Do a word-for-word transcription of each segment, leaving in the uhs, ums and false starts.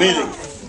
Miren,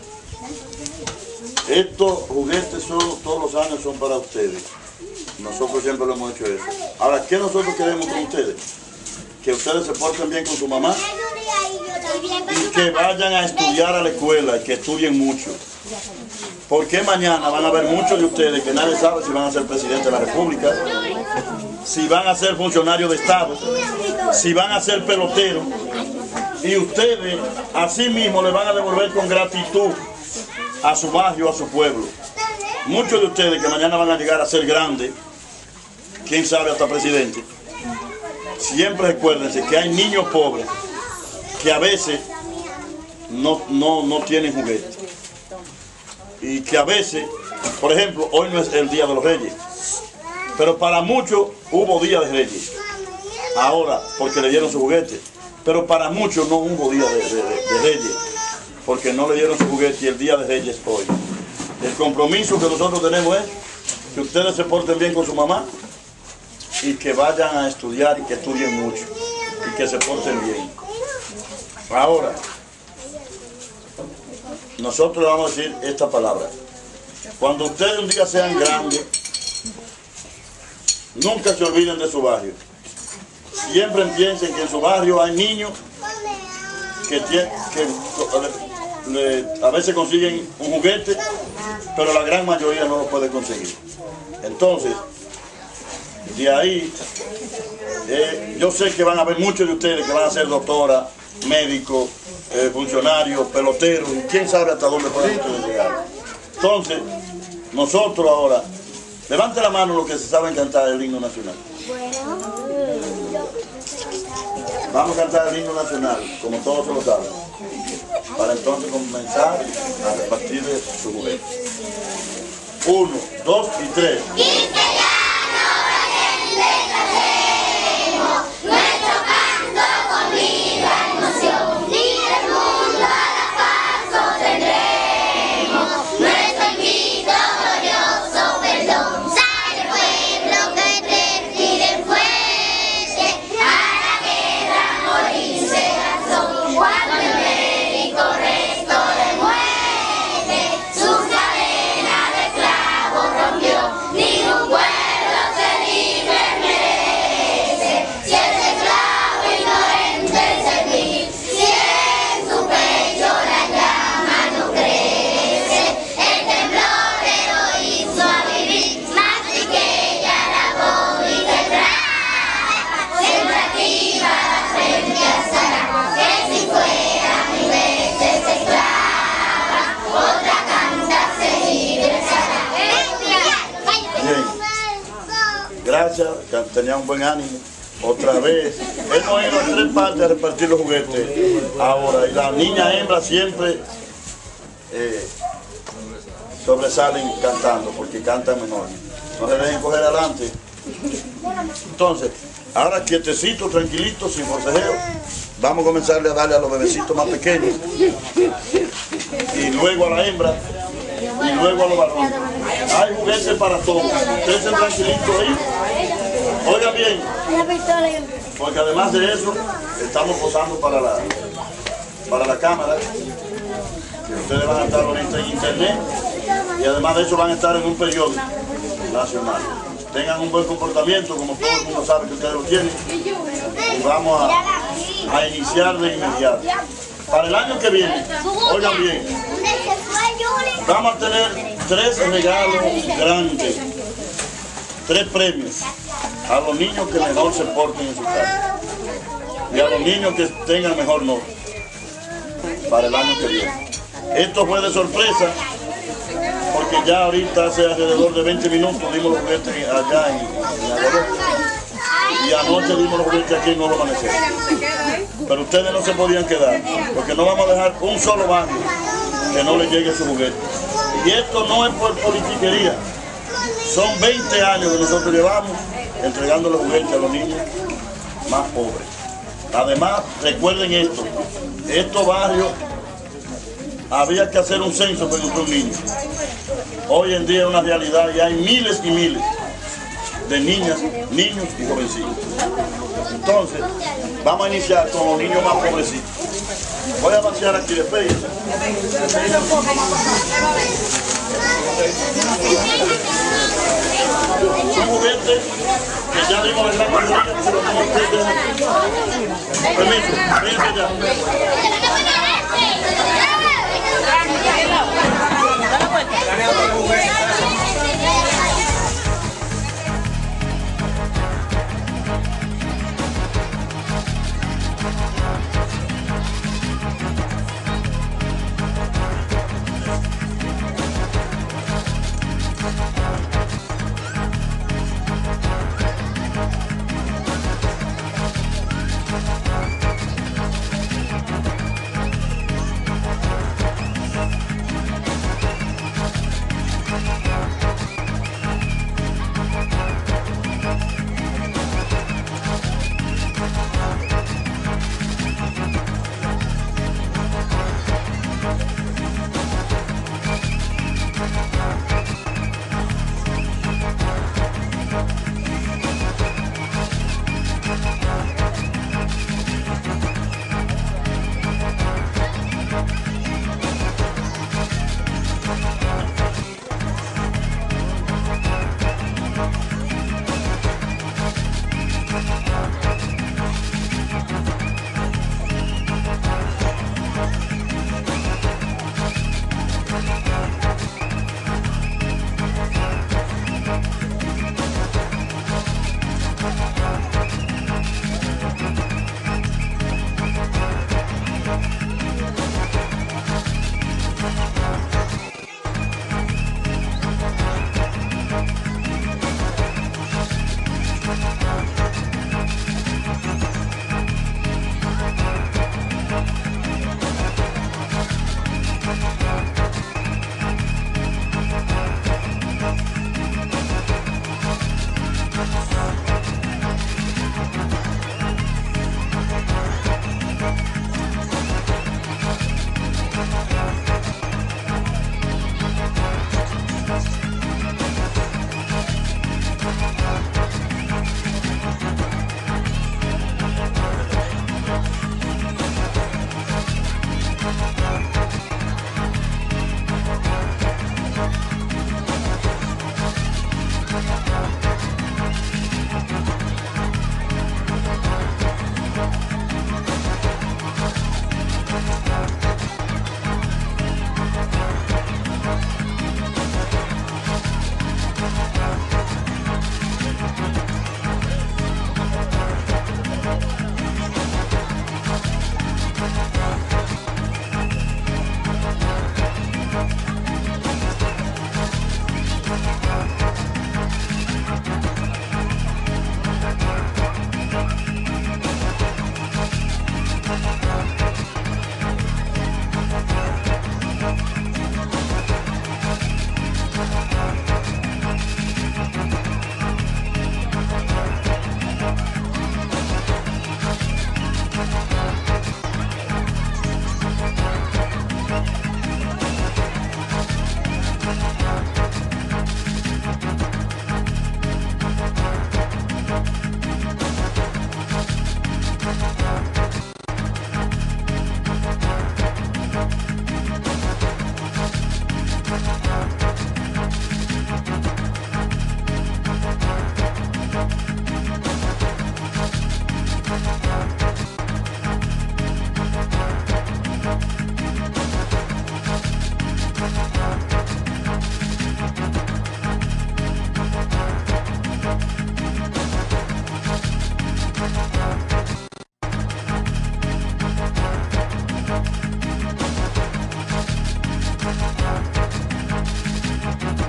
estos juguetes son, todos los años son para ustedes. Nosotros siempre lo hemos hecho eso. Ahora, ¿qué nosotros queremos con ustedes? Que ustedes se porten bien con su mamá y que vayan a estudiar a la escuela y que estudien mucho. Porque mañana van a haber muchos de ustedes que nadie sabe si van a ser presidente de la República, si van a ser funcionarios de Estado, si van a ser peloteros. Y ustedes así mismo le van a devolver con gratitud a su barrio, a su pueblo. Muchos de ustedes que mañana van a llegar a ser grandes, quién sabe hasta presidente, siempre recuérdense que hay niños pobres que a veces no, no, no tienen juguetes. Y que a veces, por ejemplo, hoy no es el Día de los Reyes, pero para muchos hubo Día de Reyes, ahora porque le dieron su juguete, pero para muchos no hubo Día de, de, de Reyes, porque no le dieron su juguete y el Día de Reyes hoy. El compromiso que nosotros tenemos es que ustedes se porten bien con su mamá y que vayan a estudiar y que estudien mucho y que se porten bien. Ahora, nosotros le vamos a decir esta palabra. Cuando ustedes un día sean grandes, nunca se olviden de su barrio. Siempre piensen que en su barrio hay niños que, tienen, que le, a veces consiguen un juguete, pero la gran mayoría no lo puede conseguir. Entonces, de ahí, eh, yo sé que van a haber muchos de ustedes que van a ser doctoras, médicos, eh, funcionarios, peloteros, y quién sabe hasta dónde pueden ustedes llegar. Entonces, nosotros ahora, levante la mano los que se saben cantar el himno nacional. Vamos a cantar el himno nacional, como todos se lo saben, para entonces comenzar a repartir su juguete. Uno, dos y tres. Gracias, tenía un buen ánimo. Otra vez, hemos ido a tres partes a repartir los juguetes. Ahora, y las niñas hembras siempre eh, sobresalen cantando, porque cantan mejor. No se dejen coger adelante. Entonces, ahora quietecito, tranquilito, sin forcejeo, vamos a comenzarle a darle a los bebecitos más pequeños. Y luego a la hembra. Y luego a los varones. Hay juguetes para todos. Ustedes estén tranquilitos ahí. Oigan bien, porque además de eso, estamos posando para la, para la cámara, que ustedes van a estar ahorita en internet, y además de eso van a estar en un periódico nacional. Tengan un buen comportamiento, como todo el mundo sabe que ustedes lo tienen, y vamos a, a iniciar de inmediato. Para el año que viene, oigan bien, vamos a tener tres regalos grandes, tres premios a los niños que mejor se porten en su casa y a los niños que tengan mejor nota para el año que viene. Esto fue de sorpresa porque ya ahorita hace alrededor de veinte minutos dimos los juguetes allá en, en Aguador y anoche dimos los juguetes aquí en Nuevo Amanecer. Pero ustedes no se podían quedar porque no vamos a dejar un solo barrio que no le llegue su juguete. Y esto no es por politiquería, son veinte años que nosotros llevamos entregando los juguetes a los niños más pobres. Además, recuerden esto, estos barrios había que hacer un censo para encontrar un niño. Hoy en día es una realidad y hay miles y miles. de niñas, niños y jovencitos. Entonces, vamos a iniciar con los niños más pobrecitos. Voy a vaciar aquí después. Son juguetes que ya dimos en la mayoría, pero no ustedes. Permiso, venga ya.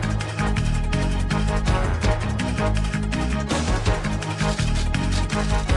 We'll be right back.